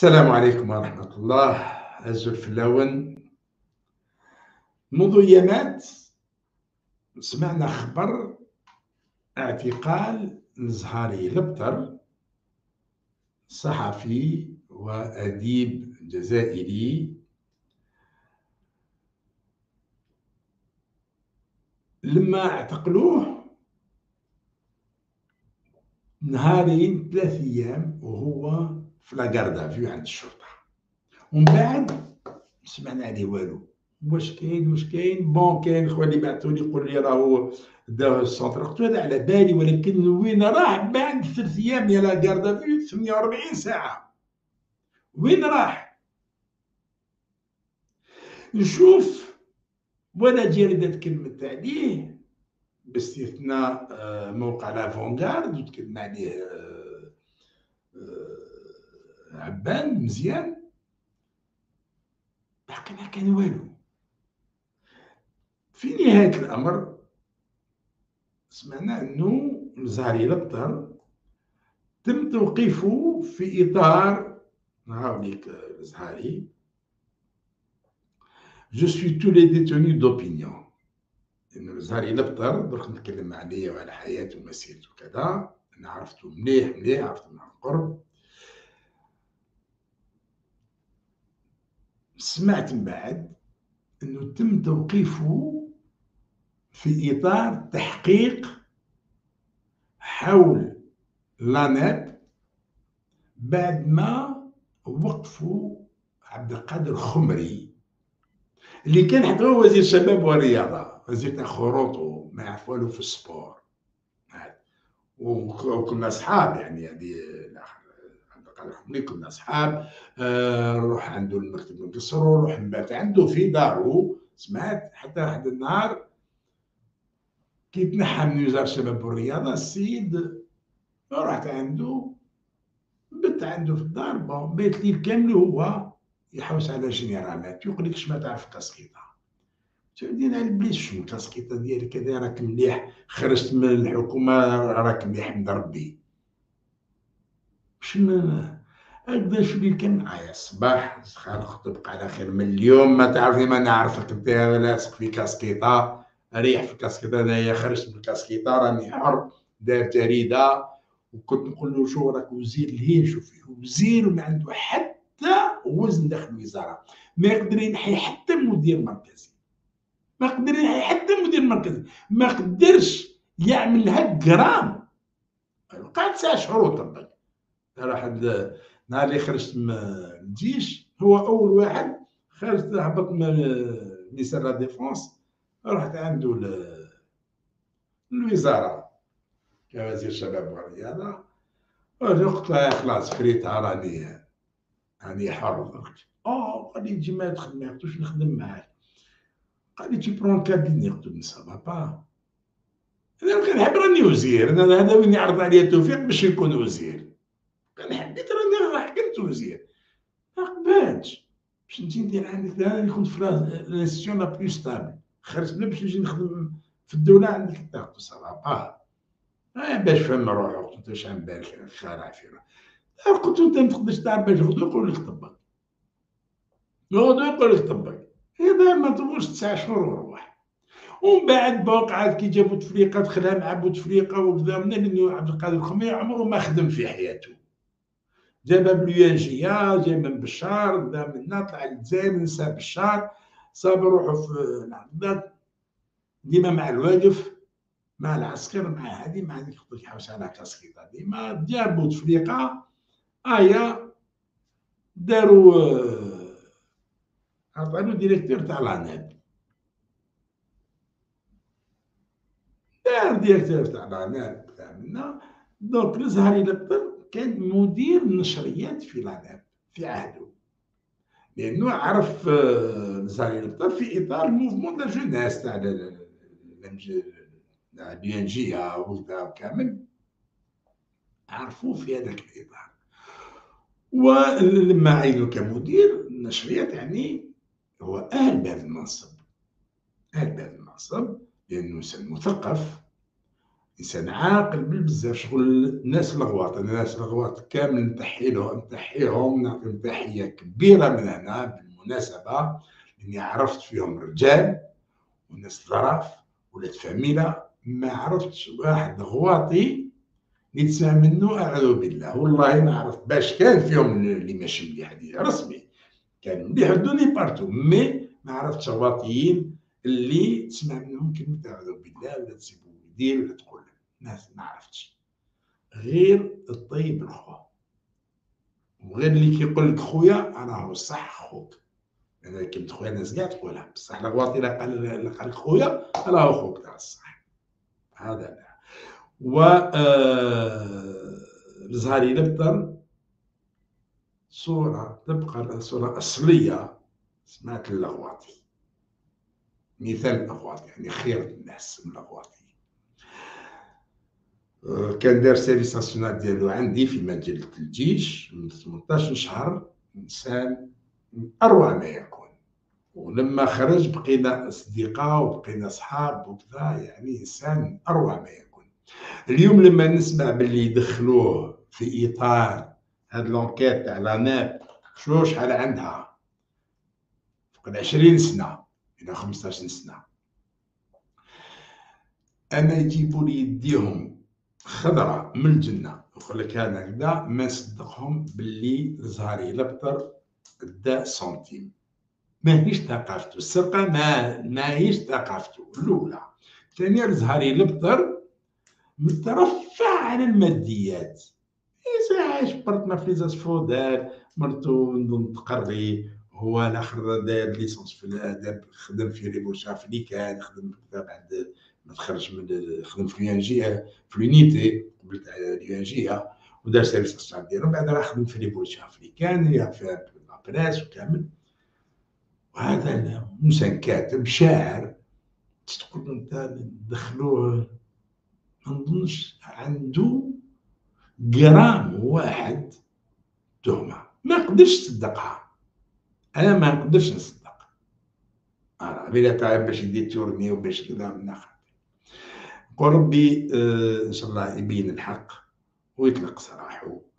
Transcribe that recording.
السلام عليكم ورحمة الله. أزل في اللون. منذ أيامات سمعنا خبر اعتقال الزهاري لبتر، صحفي وأديب جزائري. لما اعتقلوه نهارين 3 أيام وهو في لاكاردا فيو عند الشرطة، ومن بعد سمعنا عليه والو. واش كاين بون كاين خويا اللي بعثوا لي يقول لي راهو داوه السونتر، قلت له هذا على بالي، ولكن وين راح بعد 3 أيام يا لاكاردا فيو 48 ساعة؟ وين راح؟ نشوف ولا جريدة تكلمت عليه باستثناء موقع لافونغارد وتكلم عليه عبان مزيان، باقي ما كان والو. في نهاية الأمر سمعنا أنه الزهري لبتر تم توقيفه في إطار هاوليك الزهري جو سوي تو لي ديتوني دوبينيون. إنه الزهري لبتر درك نتكلم عليه وعلى حياته ومسيرته وكذا، أنا عرفته مليح عرفته من القرب. سمعت من بعد أنه تم توقيفه في إطار تحقيق حول لاناب بعد ما وقفوا عبد القادر خمري اللي كان حتى هو وزير الشباب والرياضة، وزير تاع خروطو ما يعرف والو في السبور، وكنا أصحاب يعني هذه عبد القادر خمري كنا أصحاب. نروح عنده المكتب نقصر ونروح نبات عنده في دارو. سمعت حتى واحد النهار كي تنحى من وزارة الشباب والرياضة السيد، رحت عنده بت عنده في الدار، بون بيت ليل كامل هو يحوس على جينيرالات، يقول لك ما تعرف كاسكيطة. تبدينا على البليس شنو كاسكيطة ديالك هذا، راك مليح خرجت من الحكومة راك مليح من ربي. شنو هكذا شو اللي كان معايا الصباح خالق تبقى على خير من اليوم ما تعرفني ما نعرفك انت لاصق في كاسكيطة، ريح في كاسكيطة هذايا، خرجت من الكاسكيطة راني حر، دار جريدة. وكنت نقول له شو راك وزير لهيه، شوفي وزير وما عنده حتى وزن داخل الوزارة، ما يقدر ينحي حتى مدير مركزي، ما قدر ينحي حتى مدير مركزي، ما قدرش يعمل لها جرام. قعد 9 شهور وطبق. راح نهار اللي خرجت من الجيش هو اول واحد خرجت، هبط من مينيستير لا ديفونس، رحت عنده الوزاره كوزير الشباب والرياضه. قلت له خلاص فريتها راني حر درك. قال لي تجي ما تخدم، ما عرفتش نخدم معاك. قال لي تي برون كابيني، قلت له سا با با، انا كنحب راني وزير، انا هذا وين يعرض عليا التوفيق باش نكون وزير، كان حبيت راني راح كنت وزير. ما قبلتش باش نجي ندير عندك، انا اللي كنت في لانستيسيون لا بلو ستابل، خرجت باش نجي نخدم في الدوله عندك الضغط صراحه. باش فهم روحو، قلت له اش عم بالك خارع فينا. قلت له انت ما تقدرش تعرف باش غدو يقول لك طبق، غدو يقول لك طبق، اذا ما تبغوش 9 شهور وروح. ومن بعد وقعت كي جا بوتفليقه دخلها مع بوتفليقه وكذا، من لانه عبد القادر الخميري عمره ما خدم في حياته، جابها بليانجيا، جاي من بشار، بدا منا طلع للجزائر، نسى بشار، صاب روحو في العقدات ديما مع الواقف، مع العسكر، مع هذه مع هذيك، خطيت يحوس على كاسكيطه ديما ديار بوتفليقه. داروا عطانو ديريكتور تاع لاناب، دار ديريكتور تاع لاناب تاع منا. دونك الزهري لبطل كان مدير النشريات في لاناب في عهده، لانه عرف الزهري لبطل في اطار الموفمون تاع جوناس تاع البيانجيه وكذا كامل، عرفوه في هذاك الاطار. ولما عينوا كمدير النشريات يعني هو اهل بهذا المنصب، اهل بهذا المنصب، لانه انسان مثقف، انسان عاقل بزاف. شغل الناس الغواط كامل نتحيهم، نعطيهم تحيه كبيره من هنا بالمناسبه، لاني عرفت فيهم رجال وناس ظراف ولاد فاميله. ما عرفتش واحد غواطي اللي تسمع منه اعوذ بالله، والله ما عرفت. باش كان فيهم اللي ماشي مليح هذه رسمي، كان مليح دوني بارتو، مي ما عرفتش غواطيين اللي تسمع منهم كلمه اعوذ بالله ولا تسيبو يدير ولا تقول ناس. ما عرفتش غير الطيب الخو، وغير اللي كيقول لك خويا راهو صح خوك. انا كلمه خويا الناس كاع تقولها، بصح الغواطي لا قال لك خويا راهو خوك تاع الصح. هذا لا. و الزهري لبطر صورة تبقى صورة أصلية سمعت الأغواطي، مثال الأغواطي، يعني خير الناس من الأغواطي. كان دار سيرفيس ناسيونال ديالو عندي في مجلة الجيش من 18 شهر، إنسان من أروع ما يكون. ولما خرج بقينا أصدقاء وبقينا أصحاب وكذا، يعني إنسان من أروع ما يكون. اليوم لما نسمع باللي يدخلوه في إطار هاد لونكيت تاع لاناب، شحال عندها؟ فوق 20 سنة إلى 15 سنة. أنا يجيبوا لي يديهم خضرة من الجنة يقول لك أنا كذا، ما نصدقهم باللي الزهري لبطر دا سنتيم. ماهيش ثقافته السرقة، ماهيش ثقافته الأولى. ثانيا الزهري لبطر مترفع على الماديات، عايش برطنا في ليزاسفو، دار مرتو نظن تقري، هو الاخر دار ليسونس في الاداب، خدم في ريبوشا افريكان، خدم بعد ما تخرج من خدم في اليونجيه في لونيتي قبل تاع اليونجيه، ودار سيرفيس سوسيال ديالو، بعد راه خدم في ريبوشا افريكان في لابريس وكامل. وهذا انسان كاتب شاعر، تقول انت دخلوه ما نظنش عنده جرام واحد تهمه، ما نقدرش تصدقها. انا ما نقدرش نصدق بلا تعب باش يدير تورني وباش كذا من اخر. نقول ربي ان شاء الله يبين الحق ويطلق سراحه.